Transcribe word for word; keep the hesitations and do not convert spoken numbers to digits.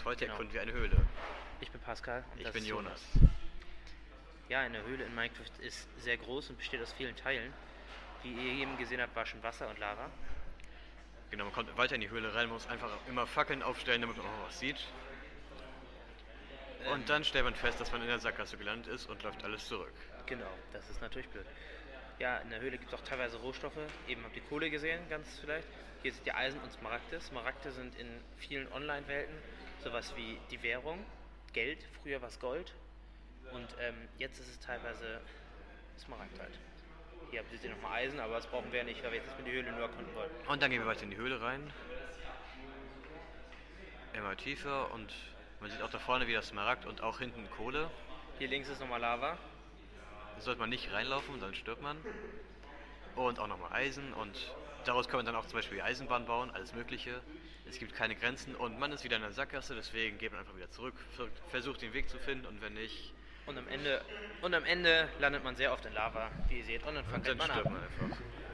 Heute Genau. erkunden wir eine Höhle. Ich bin Pascal und Ich das bin ist Jonas. Ja, eine Höhle in Minecraft ist sehr groß und besteht aus vielen Teilen. Wie ihr eben gesehen habt, war schon Wasser und Lava. Genau, man kommt weiter in die Höhle rein, muss einfach immer Fackeln aufstellen, damit man auch was sieht. Ähm, Und dann stellt man fest, dass man in der Sackgasse gelandet ist und läuft alles zurück. Genau, das ist natürlich blöd. Ja, in der Höhle gibt es auch teilweise Rohstoffe. Eben habt ihr Kohle gesehen, ganz vielleicht. Hier seht ihr Eisen und Smaragde. Smaragde sind in vielen Online-Welten sowas wie die Währung. Geld, früher war es Gold. Und ähm, jetzt ist es teilweise Smaragd halt. Hier habt ihr nochmal Eisen, aber das brauchen wir ja nicht, weil wir jetzt erstmal die Höhle nur erkunden wollen. Und dann gehen wir weiter in die Höhle rein. Immer tiefer und man sieht auch da vorne wieder Smaragd und auch hinten Kohle. Hier links ist nochmal Lava. Da sollte man nicht reinlaufen, dann stirbt man. Und auch nochmal Eisen und daraus kann man dann auch zum Beispiel Eisenbahn bauen, alles mögliche. Es gibt keine Grenzen und man ist wieder in der Sackgasse, deswegen geht man einfach wieder zurück, versucht den Weg zu finden und wenn nicht... Und am Ende, und am Ende landet man sehr oft in Lava, wie ihr seht, und dann Und fängt dann man stirbt an. man einfach.